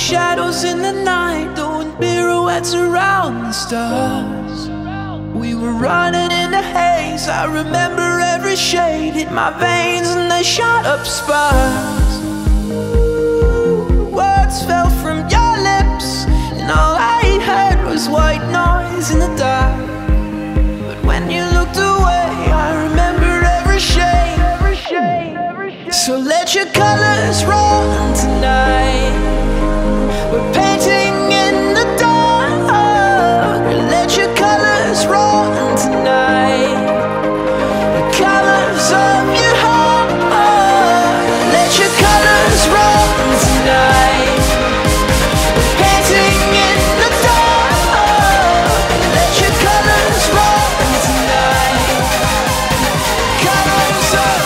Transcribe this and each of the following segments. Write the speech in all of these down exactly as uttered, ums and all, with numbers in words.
shadows in the night, doing pirouettes around the stars. We were running in the haze, I remember every shade hit my veins and they shot up sparks. Words fell from your lips and all I heard was white noise in the dark. But when you looked away, I remember every shade. So let your colors run tonight. We're painting in the dark. Let your colors run tonight. The colors of your heart. Let your colors run tonight. We're painting in the dark. Let your colors run tonight. Colors of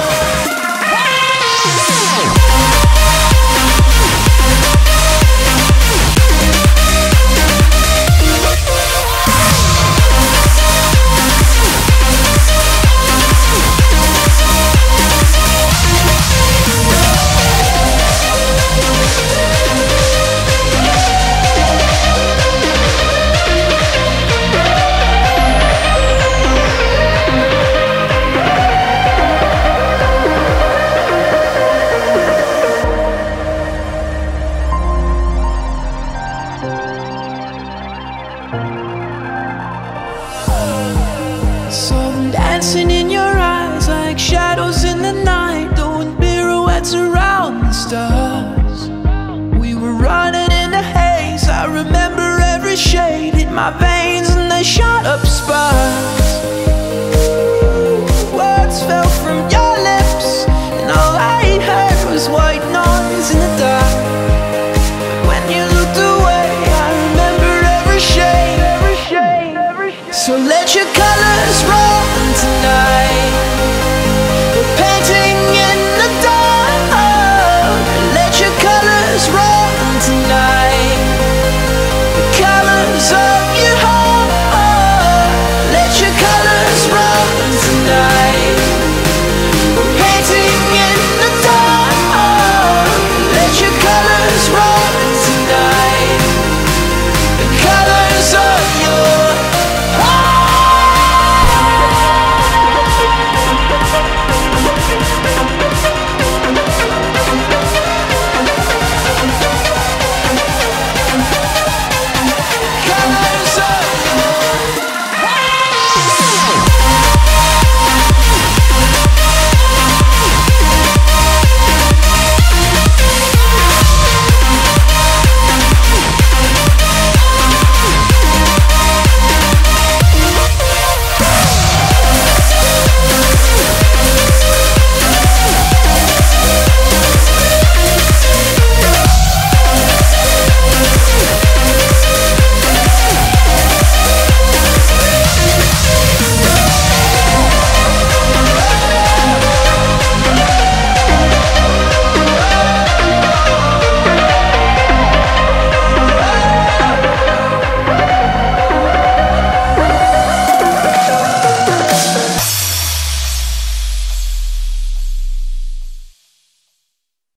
saw them dancing in your eyes like shadows in the night, doing pirouettes around the stars. We were running in the haze, I remember every shade hit my veins and they shot up sparks.